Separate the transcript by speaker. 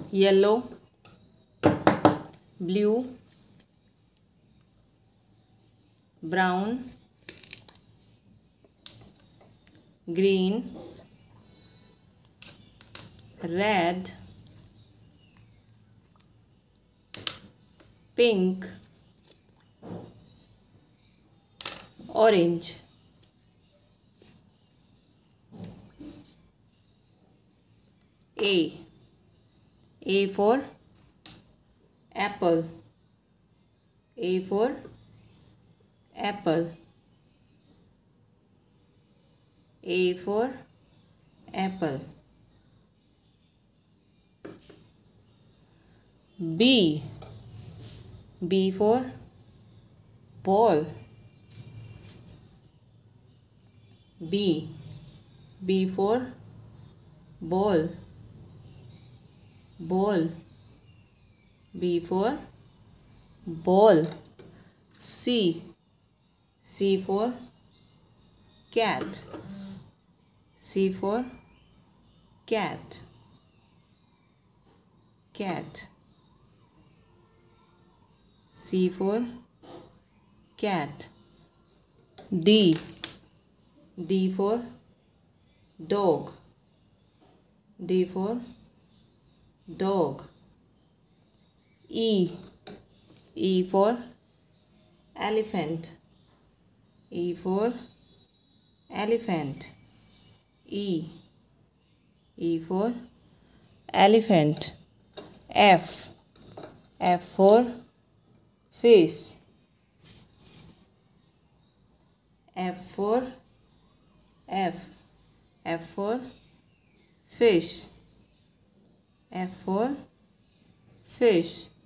Speaker 1: yellow, blue, brown, green, red, pink, orange. A for apple. A for apple. A for apple. B. B for ball. B. B for ball. Ball. B for ball. C. C for cat. C for cat. Cat. C for cat. D. D for dog. D for dog. E. E for elephant. E for elephant. E. E for elephant. F. F for fish. F for F. F for fish. F for fish.